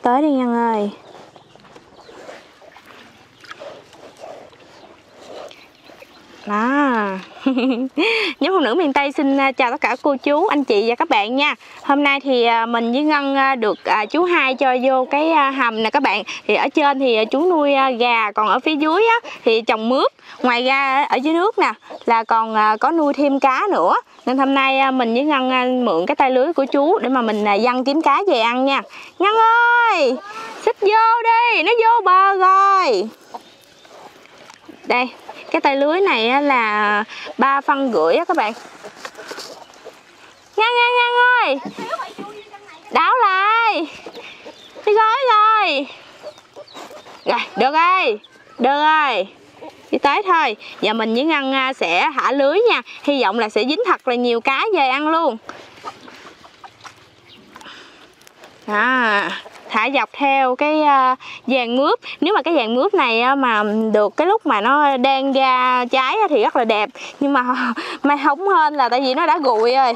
Tới đi Nhân ơi. Đó. Nhóm phụ nữ miền Tây xin chào tất cả cô chú, anh chị và các bạn nha. Hôm nay thì mình với Ngân được chú Hai cho vô cái hầm nè các bạn. Thì ở trên thì chú nuôi gà, còn ở phía dưới á, thì trồng mướp. Ngoài ra ở dưới nước nè là còn có nuôi thêm cá nữa. Nên hôm nay mình với Ngân mượn cái tay lưới của chú để mà mình giăng kiếm cá về ăn nha. Ngân ơi, xích vô đi, nó vô bờ rồi. Đây, cái tay lưới này là 3,5 phân á các bạn. Ngân ơi, đảo lại, đi gói rồi. Rồi, được rồi, đi tới thôi. Giờ mình với Ngân sẽ thả lưới nha. Hy vọng là sẽ dính thật là nhiều cá về ăn luôn. Đó, thả dọc theo cái vàng mướp. Nếu mà cái vàng mướp này mà được cái lúc mà nó đang ra trái thì rất là đẹp. Nhưng mà mai không hên là tại vì nó đã gùi rồi.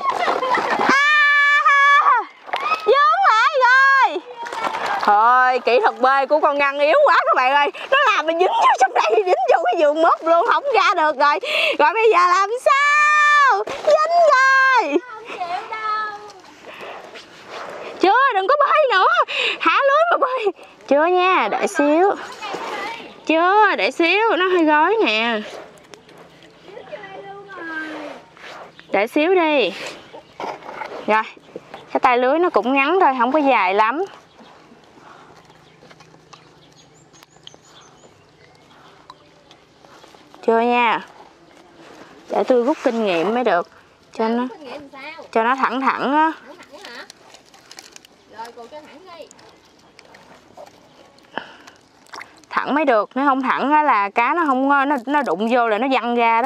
Dướng lại rồi. Thôi, kỹ thuật bơi của con Ngân yếu quá các bạn ơi. Nó làm mình dính vô trong đây, dính vô cái vườn mướp luôn, không ra được rồi. Rồi bây giờ làm sao? Dính rồi. Chưa, đừng có bơi nữa. Thả lưới mà bơi. Chưa nha, đợi xíu. Chưa, để xíu, nó hơi gói nè. Để xíu đi. Rồi, cái tay lưới nó cũng ngắn thôi, không có dài lắm. Chưa nha. Để tôi rút kinh nghiệm mới được. Cho nó thẳng thẳng á. Thẳng mới được, nếu không thẳng á là cá nó không nó đụng vô là nó văng ra đó.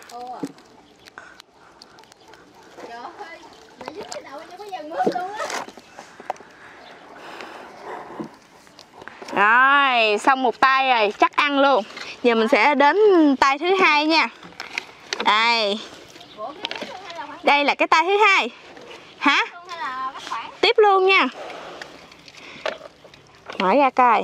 Rồi, xong một tay rồi, chắc ăn luôn. Giờ mình sẽ đến tay thứ hai nha. Đây. Đây là cái tay thứ hai. Hả? Tiếp luôn nha. Mở ra coi.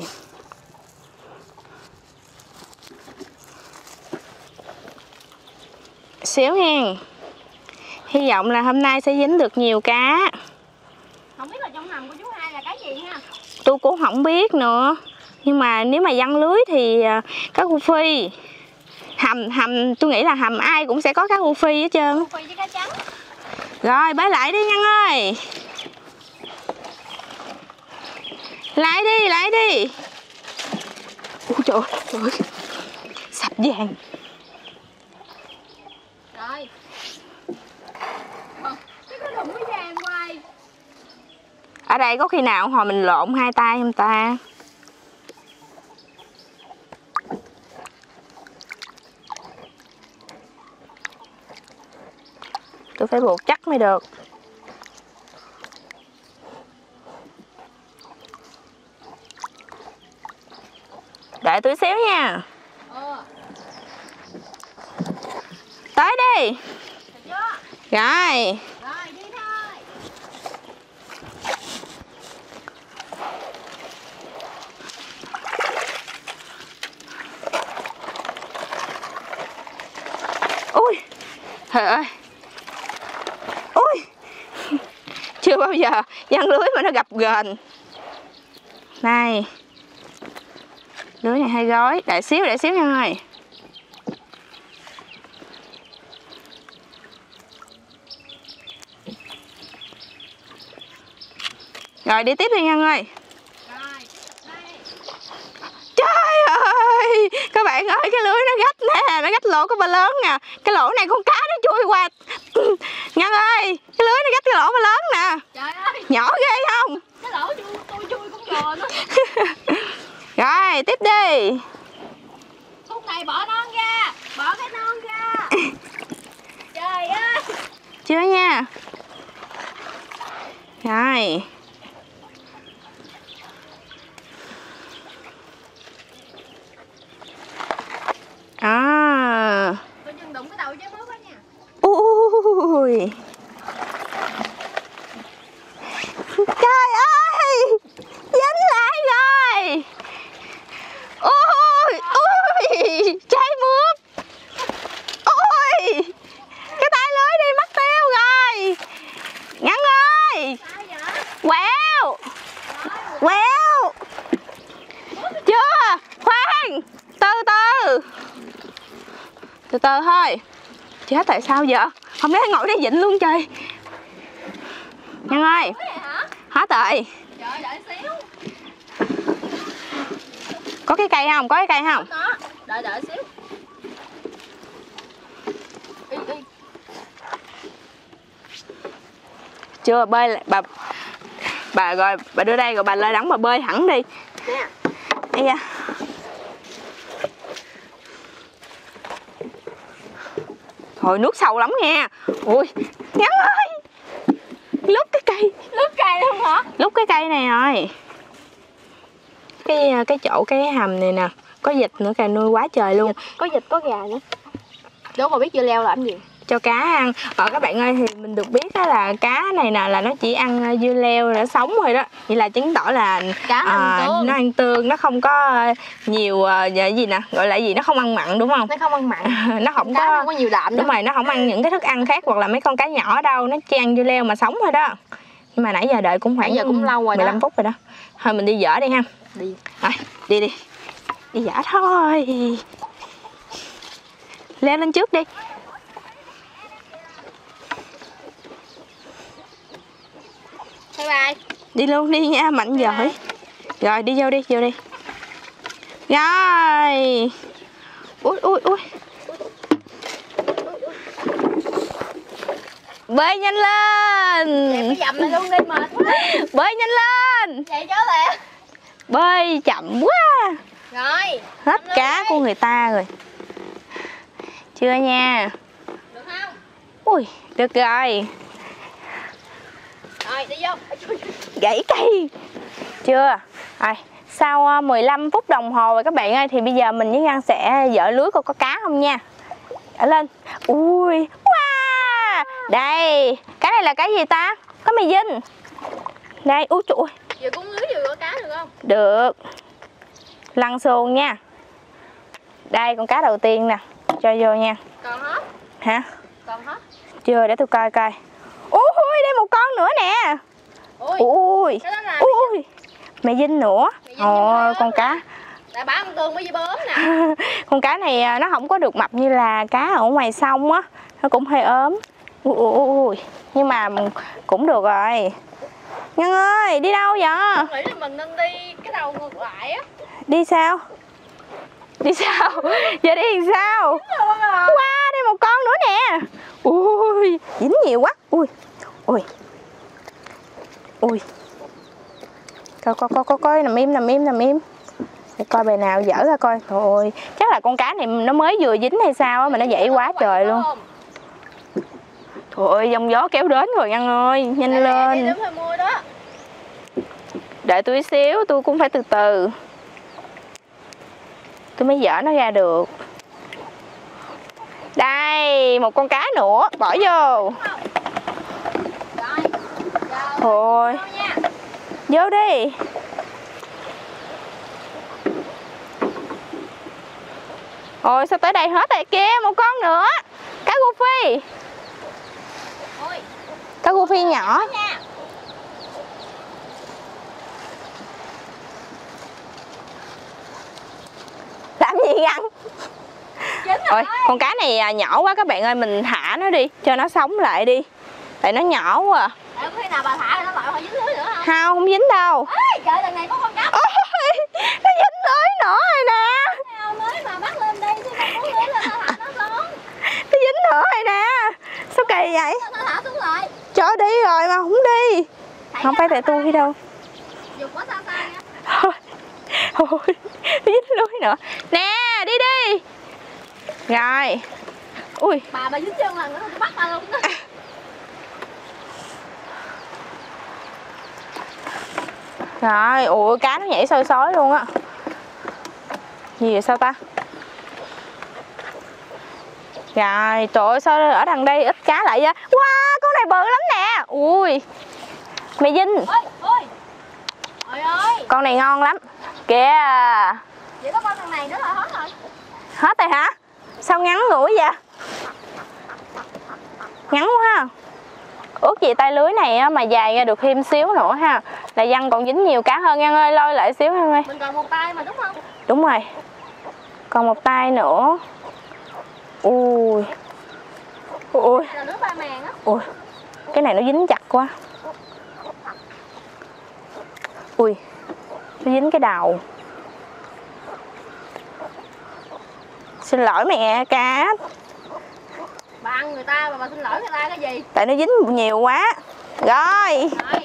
Xíu nha. Hy vọng là hôm nay sẽ dính được nhiều cá. Không biết là trong hầm của chú Hai là cái gì ha? Tôi cũng không biết nữa. Nhưng mà nếu mà giăng lưới thì cá rô phi. Hầm tôi nghĩ là hầm ai cũng sẽ có cá rô phi hết trơn. Rô phi với cá trắng. Rồi bơi lại đi Ngân ơi. Lại đi. Ôi trời ơi. Sập vàng. Rồi. Cái đụng cái vàng hoài. Ở đây có khi nào hồi mình lộn hai tay không ta? Tôi phải buộc chắc mới được. Đợi tôi xíu nha. Tới đi. Rồi. Rồi đi thôi. Ui. Trời ơi. Ui. Chưa bao giờ giăng lưới mà nó gập ghềnh. Này. Lưới này hơi gói. Đợi xíu nha ơi. Rồi đi tiếp đi Ngân ơi. Trời ơi, các bạn ơi, cái lưới nó gách nè, nó gách lỗ cái ba lớn nè. Cái lỗ này con cá nó chui qua. Ngân ơi, cái lưới nó gách cái lỗ ba lớn nè. Trời ơi, nhỏ ghê không? cái lỗ tôi chui cũng giòn á. Rồi tiếp đi. Khúc này bỏ non ra, bỏ cái non ra. Trời ơi. Chưa nha. Rồi. Coi chừng đụng cái đầu trái mướp đó nha. Ui. Trời ơi, dính lại Từ từ thôi. Chết tại sao giờ? Không lẽ ngồi đây vịnh luôn trời. Nhân ơi. Hết rồi. Trời đợi xíu. Có cái cây không? Có cái cây không? Có. Đợi xíu. Chưa bơi bà rồi bà đưa đây rồi bà lên đóng bà bơi hẳn đi. Nè. Ây da. Thôi nước sâu lắm nha. Ui, Ngắn ơi. Lúc cái cây. Lúc cây không hả? Lúc cái cây này rồi. Cái chỗ cái hầm này nè, có vịt nữa kìa, nuôi quá trời luôn. Có vịt có gà nữa. Đố mà biết dưa leo làm gì? Cho cá ăn. Các bạn ơi, thì mình được biết đó là cá này nè là nó chỉ ăn dưa leo để sống thôi đó. Vậy là chứng tỏ là Cá nó ăn tương, nó không có nhiều gì nè, gọi là gì, nó không ăn mặn đúng không? Nó không ăn mặn. Nó không Cá có, không có nhiều đạm. đúng rồi, nó không ăn những cái thức ăn khác hoặc là mấy con cá nhỏ đâu, nó chỉ ăn dưa leo mà sống thôi đó. Nhưng mà nãy giờ đợi cũng khoảng giờ cũng lâu rồi 15 đó. phút rồi đó. Thôi mình đi dỡ đi ha. Đi. Rồi, đi dỡ thôi. Leo lên trước đi. Bye bye. Đi luôn đi nha, mạnh giỏi. Rồi đi vô đi. Rồi. Ui. Bơi nhanh lên. Cái dầm này luôn đi mệt quá. Bơi nhanh lên. Chạy chó lẹ. Bơi chậm quá. Rồi. Hết cá của người ta rồi. Chưa nha. Được không? Ui, được rồi. Rồi đi vô. Gãy cây. Chưa. Rồi, sau 15 phút đồng hồ rồi các bạn ơi, thì bây giờ mình với Ngân sẽ dỡ lưới coi có cá không nha. Dỡ lên. Ui, wow. Đây, cái này là cái gì ta? Có mì dinh. Đây, úi trời. Vừa cuốn lưới vừa có cá được không? Được. Lăn xuồng nha. Đây, con cá đầu tiên nè. Cho vô nha. Còn hết. Hả? Còn hết. Chưa, để tôi coi. Ui, đây một con nữa nè. Ui. Cái đó là Ui. Mẹ dinh nữa. Ồ, con cá. Là bả ăn cơm với dưa bướm nè. Con cá này nó không có được mập như là cá ở ngoài sông á. Nó cũng hơi ốm. Ui. Nhưng mà cũng được rồi. Ngân ơi, đi đâu vậy? Tôi nghĩ là mình nên đi cái đầu ngược lại á. Đi sao? Giờ đi làm sao? Wow, đây một con nữa nè. Ui, dính nhiều quá. Ui. Coi, nằm im. Để coi bài nào dở ra coi. Thôi, chắc là con cá này nó mới vừa dính hay sao á mà nó dậy quá trời luôn. Thôi, dòng gió kéo đến rồi Ngân ơi, nhanh lên. Đợi tôi xíu, tôi cũng phải từ từ. Tôi mới dỡ nó ra được. Đây, một con cá nữa, bỏ vô. Thôi, vô đi. Ôi sao tới đây hết rồi kia, một con nữa. Cá guppy. Cá guppy nhỏ. Làm gì Ngân? Ôi, con cá này nhỏ quá các bạn ơi, mình thả nó đi, cho nó sống lại đi. Tại nó nhỏ quá à. Có khi nào bà thả nó lại dính lưới nữa không? Không dính đâu. Ê, trời lần này có con cá. Ôi, nó dính lưới nữa rồi nè. Lưới mà bắt lên đây chứ không có lưới lên thả nó xuống. Nó dính nữa rồi nè. Sao kỳ vậy? Nó thả xuống lại. Cho đi rồi mà không đi. Không phải tại tôi đâu. Dùng quá xa nha. Thôi, dính lưới nữa. Nè, đi. Rồi. Ui. Bà dính chân lần nữa tôi bắt bà luôn đó. Rồi, ui cá nó nhảy sôi sói luôn á. Gì vậy sao ta? Rồi, trời ơi sao ở đằng đây ít cá lại vậy? Wow, con này bự lắm nè. Ui. Mẹ dinh. Ôi. Con này ngon lắm. Kìa. Vậy có con thằng này nữa là hết rồi. Hết rồi hả? Sao ngắn ngủi vậy? Ngắn quá ha. Ước gì tay lưới này mà dài ra được thêm xíu nữa ha. Là Văn còn dính nhiều cá hơn. Ngân ơi, lôi lại xíu Ngân ơi. Mình còn một tay mà đúng không? Đúng rồi. Còn một tay nữa. Ui. Ui. Là lưới ba màng á. Ui. Cái này nó dính chặt quá. Ui. Nó dính cái đầu. Xin lỗi mẹ cá. Bà ăn người ta mà bà xin lỗi người ta cái gì? Tại nó dính nhiều quá. Rồi. Rồi.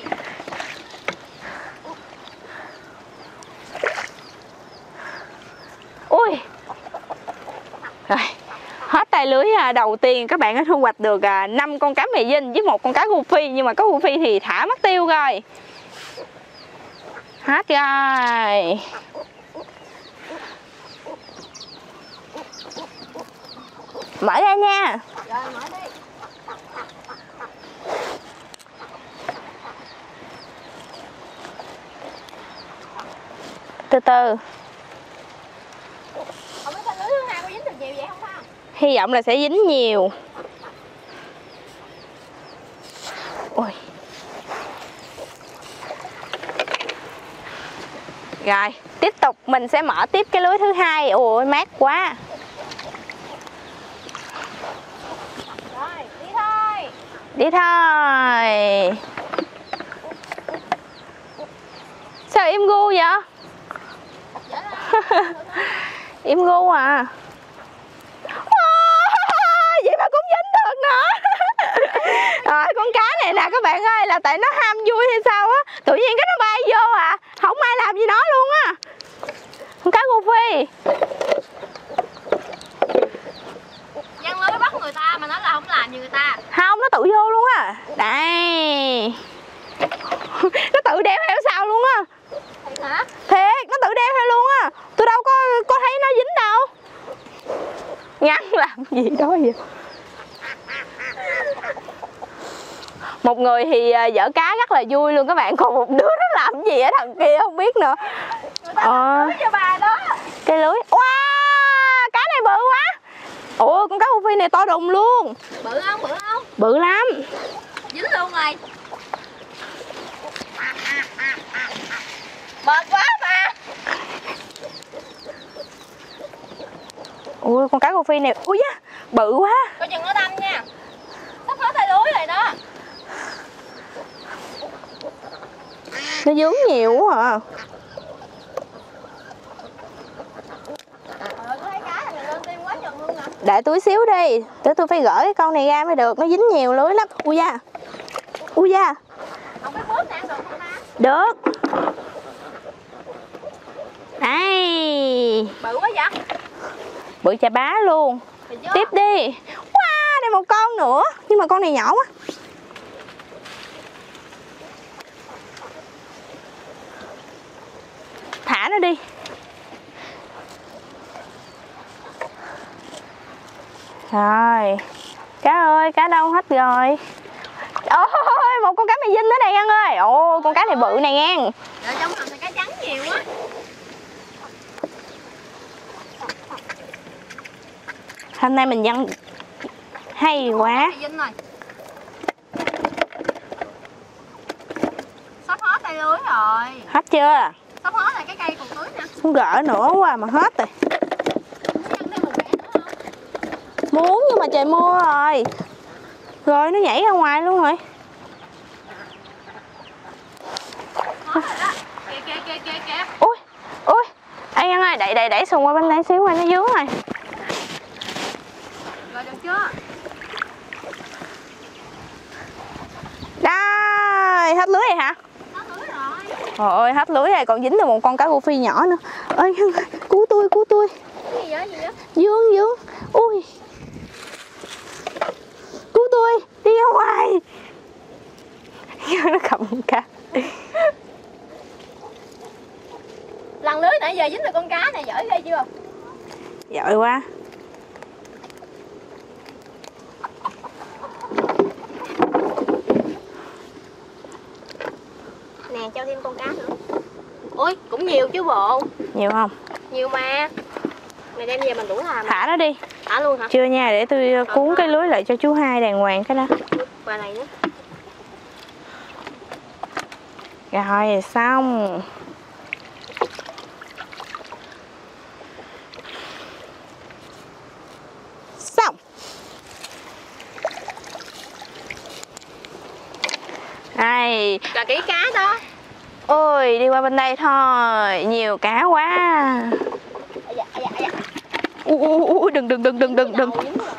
Ui. Rồi. Hết tay lưới đầu tiên các bạn đã thu hoạch được 5 con cá mè dinh với 1 con cá gu phi. Nhưng mà có gu phi thì thả mất tiêu rồi. Hết rồi. Mở ra nha. Rồi mở đi. Từ từ. Không biết tay lưới thứ hai có dính được nhiều vậy không ta? Hy vọng là sẽ dính nhiều. Ôi. Rồi, tiếp tục mình sẽ mở tiếp cái lưới thứ hai. Ôi mát quá. Rồi, đi thôi. Đi thôi. Sao im gu vậy? Dễ lắm. Im gu à. Vậy mà cũng dính được nữa. Rồi con cá này nè các bạn ơi, là tại nó ham vui hay sao á, tự nhiên cái nó bay vô à, không ai làm gì nó luôn á. Con cá gu phi. Giăng lưới bắt người ta mà nó là không làm gì người ta. Không, nó tự vô luôn á. Đây. Nó tự đeo theo sau luôn á. Thiệt hả? Thiệt, nó tự đeo theo luôn á. Tôi đâu có thấy nó dính đâu. Ngăn làm gì đó vậy. Một người thì dở cá rất là vui luôn các bạn, còn một đứa nó làm gì ở thằng kia không biết nữa. Lưới cho bà đó. Cái lưới. Wow, cá này bự quá. Ủa con cá gu phi này to đùng luôn. Bự không? Bự không? Bự lắm. Dính luôn rồi. Mệt quá mà. Ui con cá gu phi này, ui da, bự quá. Coi chừng nó đâm nha. Sắp hết tay lưới rồi đó. Nó dướng nhiều quá à. Cứ thấy cá là mình lên tim quá chừng luôn nè. Để túi xíu đi, để tôi phải gỡ cái con này ra mới được, nó dính nhiều lưới lắm. Ui da. Ui da. Không biết bớt nè, được không ta? Được. Đây. Bự quá vậy? Bự chà bá luôn. Tiếp đi. Wow, đây một con nữa. Nhưng mà con này nhỏ quá. Thả nó đi. Rồi. Cá ơi, cá đâu hết rồi. Ôi, một con cá mè dinh nữa này Ngân ơi. Ồ, con cá này bự này Ngang. Rồi trong hầm thì cá trắng nhiều quá. Hôm nay mình dăng hay quá. Mè dinh rồi. Sắp hết tay lưới rồi. Hết chưa? Sắp hết rồi, cái cây còn tưới nè. Không gỡ nữa quá mà hết rồi. Muốn nhân thêm một bẻ nữa không? Muốn nhưng mà trời mưa rồi. Rồi nó nhảy ra ngoài luôn rồi. Hết rồi đó. Kìa. Ui, ui. Ê Ngân ơi, đẩy xuồng qua bên đây xíu, nó dướng rồi. Rồi được chưa? Đây, hết lưới rồi hả? Hết lưới rồi. Trời ơi, hết lưới rồi, còn dính được một con cá gu phi nhỏ nữa. Ơi, cứu tôi. Cái gì vậy? Dương. Ui. Cứu tôi, đi ra ngoài. Nó cầm con cá. Lần lưới nãy giờ dính được con cá này, giỏi ghê chưa? Giỏi quá. Nè, cho thêm con cá nữa. Ôi, cũng nhiều chứ bộ. Nhiều không? Nhiều mà. Mày đem về mình đủ làm. Thả nó đi. Thả luôn hả? Chưa nha, để tôi cuốn cái lưới lại cho chú Hai đàng hoàng cái đó. Bà này nữa. Rồi, xong. Xong. Ôi, là kỹ cá đó. ôi đi qua bên đây thôi, nhiều cá quá. Dạ, dạ, dạ. Đừng đừng đừng đừng đừng đừng.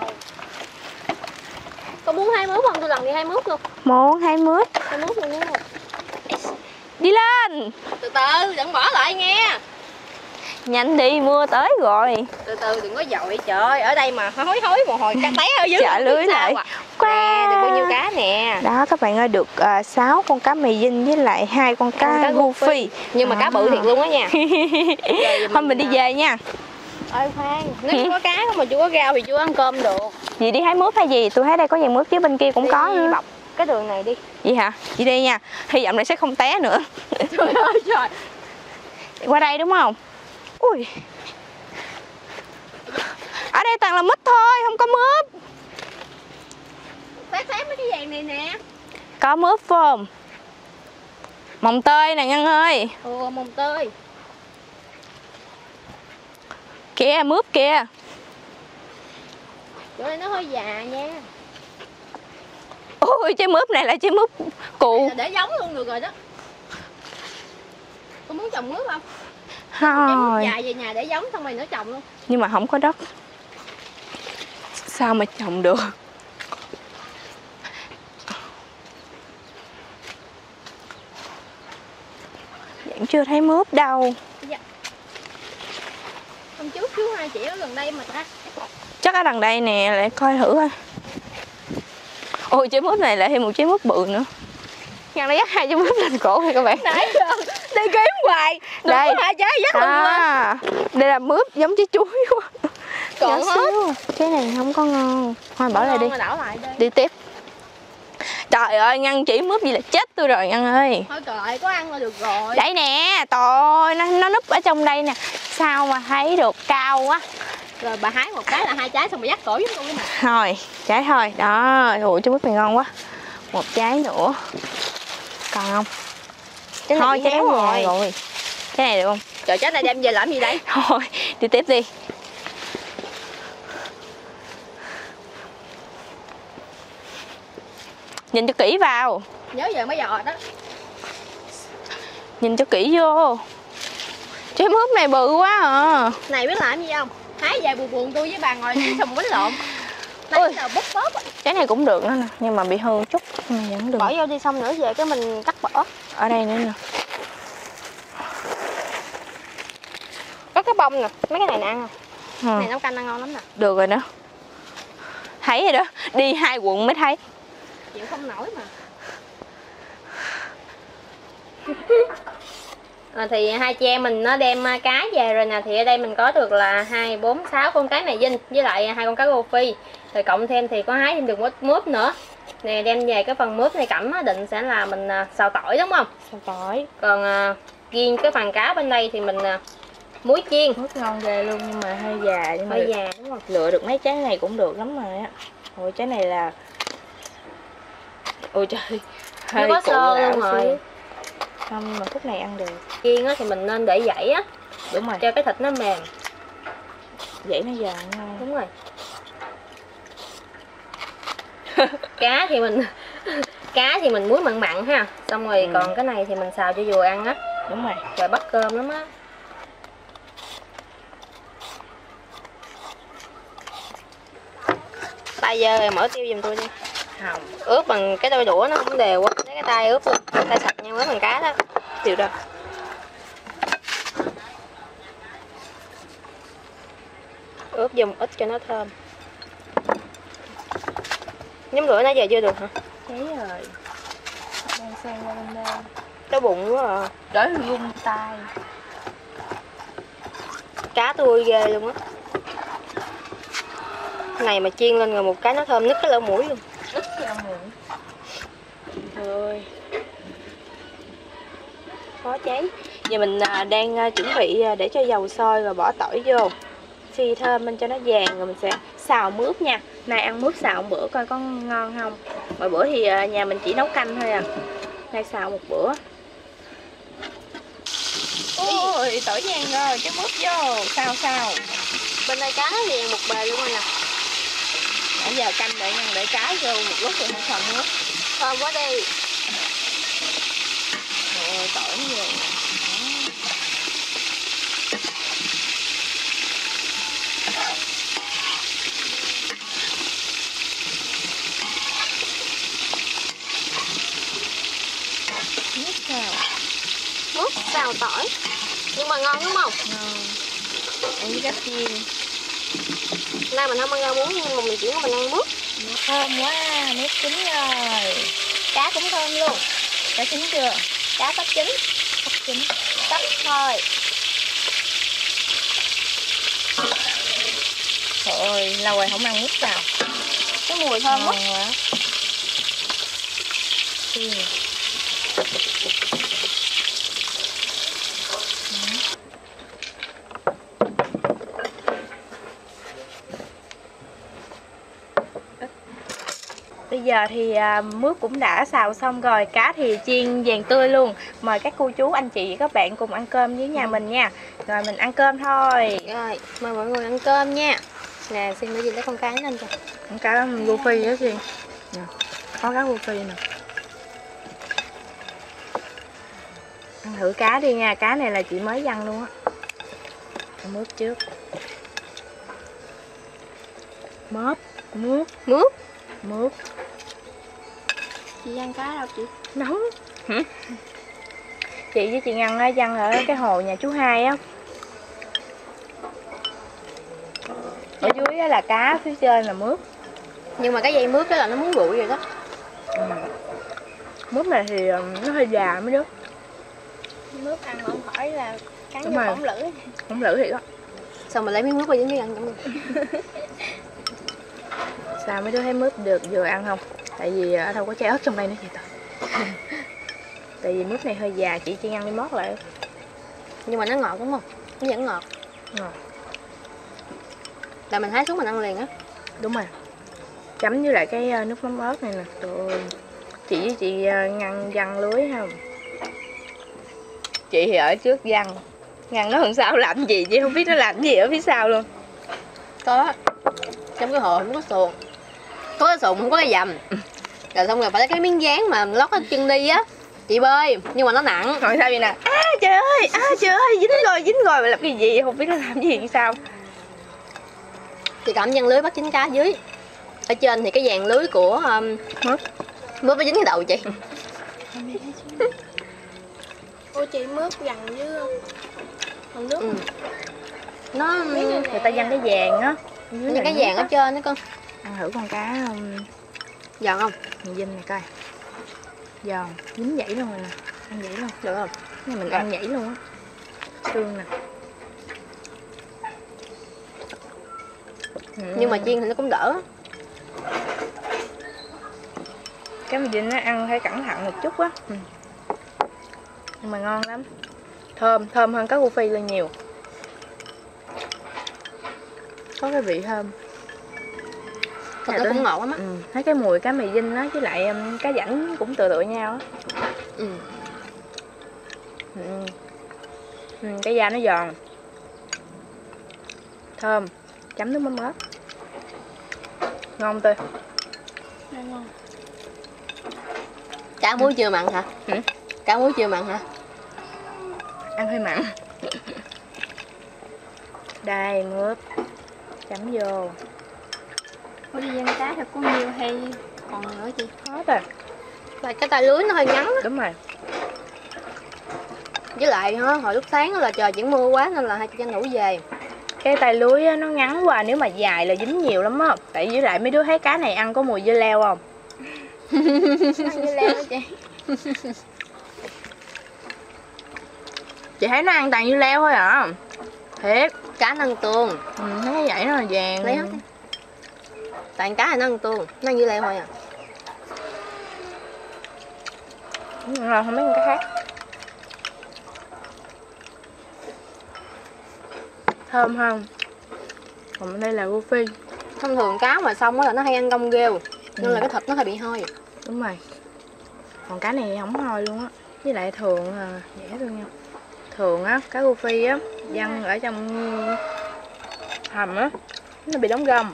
Con muốn 2 mướp không? Tôi lần đi 2 mướp luôn. 1, 2 mướp. 2 mướp luôn luôn. Đi lên. Từ từ, đừng bỏ lại nghe. Nhanh đi, mưa tới rồi. Từ từ đừng có dội, trời ơi, ở đây mà hối hối một hồi cá té ở dưới. Chả lưới lại. Nè, được bao nhiêu cá nè. Đó các bạn ơi, được 6 con cá mì dinh với lại 2 con cá guppy. Nhưng mà cá bự thiệt luôn á nha. Thôi mình đi về nha. Ơi khoan, nếu chưa có cá không mà chưa có rau thì chưa ăn cơm được. Dì đi hái mướp hay gì? Tôi thấy đây có vài mướp chứ bên kia cũng Đi có nữa. bọc cái đường này đi. Vậy hả? Chị đi nha. Hy vọng là sẽ không té nữa. Trời ơi trời. Qua đây đúng không? Ui. Ở đây toàn là mít thôi, không có mướp. Phát mấy cái vàng này nè. Có mướp phải không? Mồng tơi nè Ngân ơi. Ồ, mồng tơi. Kìa, mướp kìa. Chỗ này nó hơi già nha. Ôi, trái mướp này là trái mướp cụ. Để giống luôn được rồi đó. Có muốn trồng mướp không? Trái mướp Thôi. dài về nhà để giống xong rồi nữa trồng luôn. Nhưng mà không có đất. Sao mà trồng được? Vẫn chưa thấy mướp đâu. Dạ. Hôm trước chú hai chị ở gần đây mà ta. Chắc ở đằng đây nè, lại coi thử coi. Ôi trái mướp này lại thêm một trái mướp bự nữa. Ngân nó dắt 2 trái mướp lên cổ kìa các bạn. Nãy giờ đi kiếm hoài. Đây. Có 2 trái dắt lên. Đây là mướp giống trái chuối quá. Còn Nhỏ hết. xíu. Trái này không có ngon. Thôi bỏ lại đi. Đảo lại đi. Đi tiếp. Trời ơi, Ngân chỉ mướp gì là chết tôi rồi Ngân ơi. Thôi trời, có ăn là được rồi. Đây nè, trời, nó núp ở trong đây nè. Sao mà thấy được, cao quá. Rồi bà hái một cái là 2 trái xong bà dắt cổ với tôi mà. Thôi, trái thôi. Đó, ủa trái mướp này ngon quá. Một trái nữa. Còn không? Trái Thôi, trái này rồi. rồi. Trái này được không? Trời, trái này đem về làm gì đây? Thôi, đi tiếp đi. Nhìn cho kỹ vào. Nhớ giờ mới dò đó. Nhìn cho kỹ vô. Trái mướp này bự quá à. Này biết làm gì không? Hái về buồn buồn tôi với bà ngồi đi xong quýnh lộn. Ôi. Nãy giờ bóp bóp. Trái này cũng được nữa nè, nhưng mà bị hư chút. Nhưng mà vẫn được. Bỏ vô đi xong nữa về cái mình cắt bỏ. Ở đây nữa nè. Có cái bông nè, mấy cái này nè ăn không? Ừ. Cái này nấu canh ăn ngon lắm nè. Được rồi đó. Thấy rồi đó, đi 2 quận mới thấy. Chịu không nổi mà. Thì hai chị em mình nó đem cá về rồi nè. Thì ở đây mình có được là 2, 4, 6 con cá mè dinh với lại 2 con cá rô phi. Rồi cộng thêm thì có hái thêm được mướp nữa. Nè, đem về cái phần mướp này Cẩm định sẽ là mình xào tỏi đúng không? Sao tỏi. Còn riêng cái phần cá bên đây thì mình muối chiên. Mướp ngon ghê luôn nhưng mà hơi già. Nhưng Hơi già đúng không? lựa được mấy trái này cũng được lắm rồi á. Ôi trái này là... Ôi trời. Nó có sơ luôn rồi. Xíu. Không, nhưng mà khúc này ăn được. Chiên thì mình nên để dãy á. Đúng rồi. Cho cái thịt nó mềm. Vậy nó giòn ngon. Đúng rồi. Cá thì mình muối mặn mặn ha. Xong rồi còn cái này thì mình xào cho vừa ăn á. Đúng rồi. Rồi bắt cơm lắm á. Tay giờ rồi mở tiêu giùm tôi đi. Không. Ướp bằng cái đôi đũa nó không đều quá. Lấy cái tay ướp luôn. Tay sạch nha, ướp bằng cá đó. Chịu đâu. Ướp dùng ít cho nó thơm. Nhóm lửa nãy giờ chưa được hả? Cháy rồi. Đang sang qua bên đây. Đói bụng quá à. Đói run tay. Cá tươi ghê luôn á. Này mà chiên lên rồi một cái nó thơm nứt cái lỗ mũi luôn. Ít cho mũi. Thôi. Khó cháy. Giờ mình đang chuẩn bị để cho dầu sôi rồi bỏ tỏi vô. Phi thơm lên cho nó vàng rồi mình sẽ xào mướp nha. Nay ăn mướp xào một bữa coi có ngon không. Mỗi bữa thì nhà mình chỉ nấu canh thôi à. Nay xào một bữa. Ôi, tỏi vàng rồi, cái mướp vô. Xào. Bên đây cá liền một bề luôn rồi nè. Nãy giờ canh để cá vô một lúc rồi không xong mướp. Thơm quá đi. tỏi vô. Mướp xào. Mướp xào tỏi. Nhưng mà ngon đúng không? Ngon. Ăn với cá chiên. Nay mình không ăn rau muống nhưng mà mình chỉ có mình ăn mướp. Thơm quá, mướp chín rồi. Cá cũng thơm luôn. Cá chín chưa? Cá sắp chín. Sắp chín. Sắp thôi. Trời ơi, lâu rồi không ăn mướp xào. Cái mùi thơm quá. Ngon quá. Bây giờ thì mướp cũng đã xào xong rồi, cá thì chiên vàng tươi luôn. Mời các cô chú, anh chị và các bạn cùng ăn cơm với nhà mình nha. Rồi mình ăn cơm thôi. Rồi, mời mọi người ăn cơm nha. Nè, xin để gì lấy con cá lên cho. Con cá gu phi đó Xuyên. Nè, có cá gu phi nè. Ăn thử cá đi nha, cá này là chị mới văng luôn á. Mướp trước. Mướp. Mướp. Chị ăn cá đâu chị? Nóng. Hả? Chị với chị Ngân á, văng ở cái hồ nhà chú Hai á. Ở dưới á là cá, phía trên là mướp. Nhưng mà cái dây mướp đó là nó muốn nguội rồi đó. Mướp này thì nó hơi già mới được. Mướp ăn mà không khỏi là cắn Đúng vô rồi. bỏng lưỡi. Không lử thiệt á. Xong mà lấy miếng mướp qua dính miếng ăn luôn. Sao mấy đứa thấy mướp được vừa ăn không? Tại vì ở đâu có trái ớt trong đây nữa chị ta. Tại vì mướp này hơi già, chị chỉ ăn đi mót lại. Nhưng mà nó ngọt đúng không? Nó vẫn ngọt. Ngọt. Là mình hái xuống mình ăn liền á. Đúng rồi. Chấm với lại cái nước mắm ớt này nè. Trời ơi. Chị với chị Ngân văng lưới không? Chị thì ở trước văng. Ngân nó làm sao làm gì chị không biết nó làm gì ở phía sau luôn. Có. Trong cái hồ không có xuồng. Có cái xuồng không có cái dầm. Rồi xong rồi phải lấy cái miếng dán mà lót cái chân đi á. Chị bơi nhưng mà nó nặng. Rồi sao vậy nè? Trời ơi, dính rồi mà làm cái gì không biết nó làm gì hay sao. Chị cầm văng lưới bắt chín cá dưới. Ở trên thì cái dàn lưới của mướp nó dính cái đầu chị. Ôi chị mướp dằn với còn nước. Nó Người ta văng cái vàng á. những cái vàng ở trên đó con. Ăn thử con cá Giòn không? mình dinh này coi. Giòn, dính dãy luôn rồi nè. Ăn dãy luôn. Được không? Cái này mình ăn dãy luôn á. Xương nè. Nhưng mà chiên thì nó cũng đỡ. Cái mì dinh nó ăn phải cẩn thận một chút á. Nhưng mà ngon lắm. Thơm hơn cá gu phi lên nhiều. Có cái vị thơm. Nó cũng ngọt lắm á. Thấy cái mùi cá mì dinh á với lại cá rảnh cũng tựa nhau á. Cái da nó giòn. Thơm. Chấm nước mắm ớt. Ngon tươi. Ngon. Cá muối chưa mặn hả? Cá muối chưa mặn hả? Ăn hơi mặn. Đây mướp. Chấm vô. Ủa đi ăn cá thật có nhiều hay còn nữa chị? Hết rồi. Và cái tay lưới nó hơi ngắn. Đúng rồi. Với lại hồi lúc sáng là trời chuyển mưa quá nên là hai chị tranh thủ về. Cái tay lưới á, nó ngắn quá, nếu mà dài là dính nhiều lắm á. Tại với lại mấy đứa thấy cá này ăn có mùi dưa leo không? Ăn dưa leo đó chị. Chị thấy nó ăn toàn dưa leo thôi à. Thiệt. Cá nó ăn tương. Thấy cái dãy nó là vàng. Lấy hết đi. Tại cá này nó ăn tương, nó ăn dưa leo thôi à. Rồi không biết cái khác. Thơm hơn. Còn đây là gu phi. Thông thường cá mà xong á là nó hay ăn gông ghêu. Nên là cái thịt nó hay bị hôi. Đúng rồi. Còn cá này không hôi luôn á. Với lại thường dễ thương nhau. Thường á, cá gu phi á, văng ở trong hầm á, nó bị đóng gông.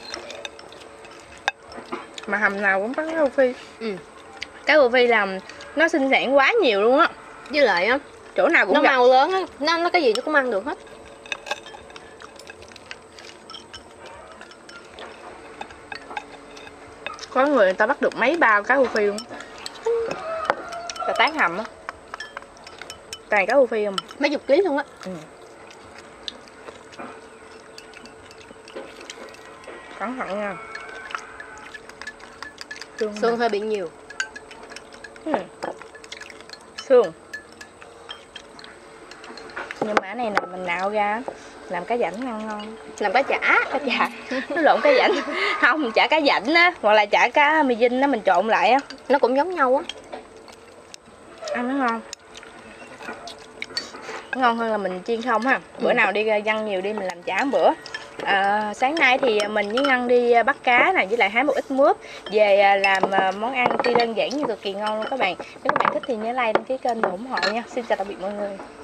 Mà hầm nào cũng có cá gu phi. Cá gu phi làm nó sinh sản quá nhiều luôn á. Với lại á, Chỗ nào cũng nó gặp. mau lớn á, nó cái gì nó cũng ăn được hết. Có người ta bắt được mấy bao cá rô phi luôn. Ta tán hầm á. Toàn cá rô phi không? Mấy chục ký luôn á. Cẩn thận nha. Xương hơi bị nhiều. Xương. Nhưng mà cái này là mình nạo ra làm cá dảnh ăn ngon. Làm cá chả. Cá chả. Nó lộn cá dảnh. Không, chả cá dảnh á, hoặc là chả cá mì dinh á, mình trộn lại á. Nó cũng giống nhau á. Ăn nó ngon. Ngon hơn là mình chiên không ha. Bữa nào đi Ngân nhiều đi mình làm chả một bữa. Sáng nay thì mình với Ngân đi bắt cá này với lại hái một ít mướp về làm món ăn tuy đơn giản nhưng cực kỳ ngon luôn các bạn. Nếu các bạn thích thì nhớ like đăng ký kênh và ủng hộ nha. Xin chào tạm biệt mọi người.